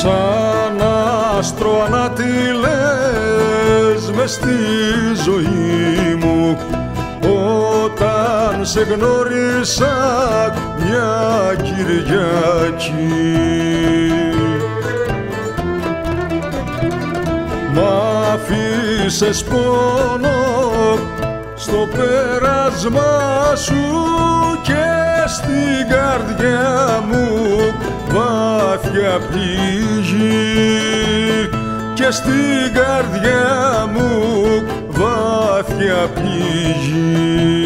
σαν άστρο ανατειλές μες στη ζωή μου, όταν σε γνώρισα μια Κυριακή. Μ' αφήσες πόνο στο πέρασμα σου και στην καρδιά μου βάθια πληγή, και στην καρδιά μου βάθια πληγή.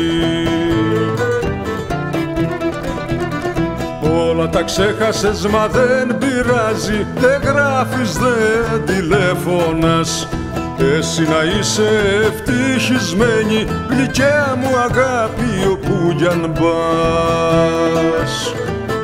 Όλα τα ξέχασες μα δεν πειράζει, δεν γράφεις, δεν τηλέφωνας. Εσύ να είσαι ευτυχισμένη, γλυκιά μου αγάπη, όπου κι αν πας.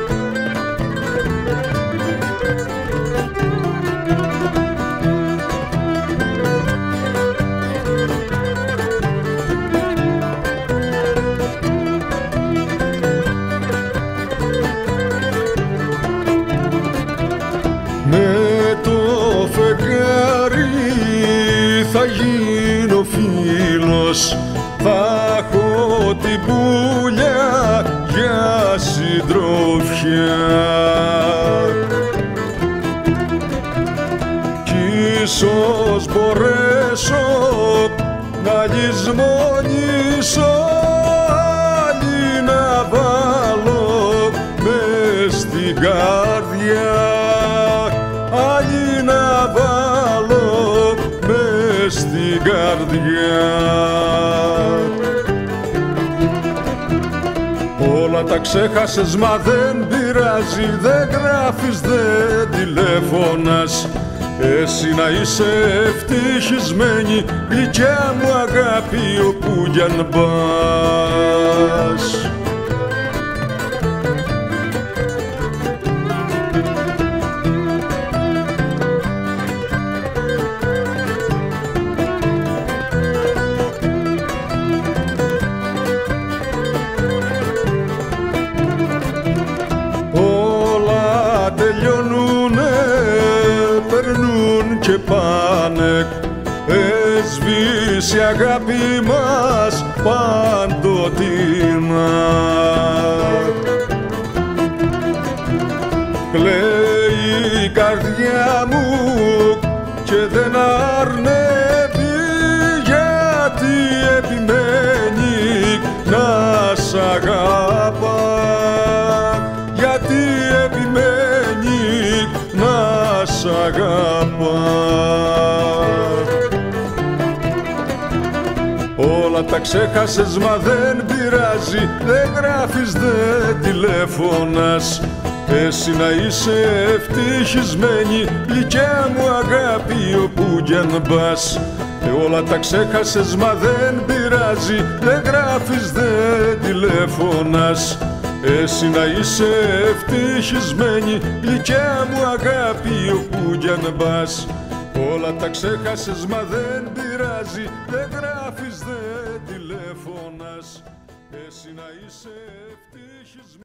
Με το φεγγάρι θα γίνω φίλος, θα έχω την πουλιά για συντροφιά, κι ίσως μπορέσω να λησμονήσω, άλλη να βάλω μες στην καρδιά, άλλη να βάλω μες στην καρδιά. Όλα τα ξέχασες μα δεν πειράζει, δεν γράφεις, δεν τηλέφωνας. Εσύ να είσαι ευτυχισμένη, γλυκιά μου αγάπη, όπου κι αν πας. Τελειώνουνε, περνούν και πάνε, έσβησε η αγάπη μας παντοτινά. Κλαίει η καρδιά μου και δεν αρνεύει, γιατί επιμένει να σ' αγαπά, γιατί επιμένει να σ' αγαπά. Όλα τα ξέχασες μα δεν πειράζει, δεν γράφεις, δεν τηλέφωνας. Εσύ να είσαι ευτυχισμένη, γλυκιά μου αγάπη, όπου κι αν πας. Όλα τα ξέχασες μα δεν πειράζει, δεν γράφεις, δεν τηλέφωνας. Εσύ να είσαι ευτυχισμένη, γλυκιά μου αγάπη, όπου κι αν πας. Όλα τα ξέχασες μα δεν πειράζει, δεν γράφεις, δεν τηλέφωνας. Εσύ να είσαι ευτυχισμένη.